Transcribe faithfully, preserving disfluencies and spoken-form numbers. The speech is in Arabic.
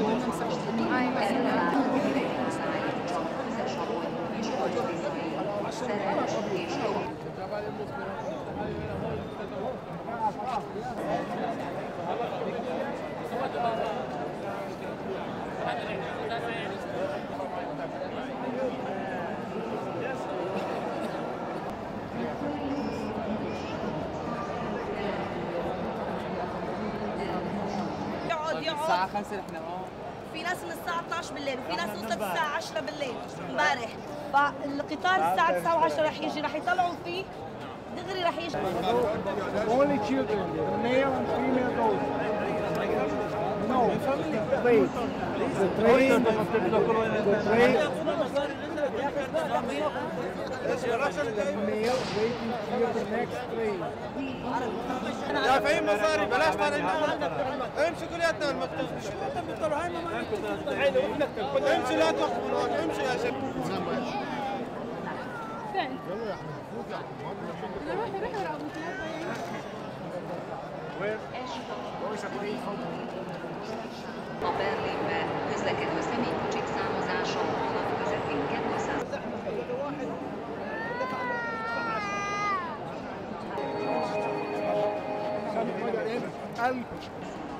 الساعة خمسة نحن اه في ناس من الساعة اثنعش بالليل وفي ناس وصلت الساعة عشرة بالليل امبارح، فالقطار الساعة تسعة وعشرة رح يجي، رح يطلعوا فيه دغري رح يجي. Only children, male and female both. No, wait. The train, the train. Male waiting for the next train. يا فهيم مصاري بلاش طالعين امشي كلياتنا المكتب امشي لا تخبرون امشي يا شباب A Berlinbe közlekedő személykocsik számozása a nap közepén kétszáz. Al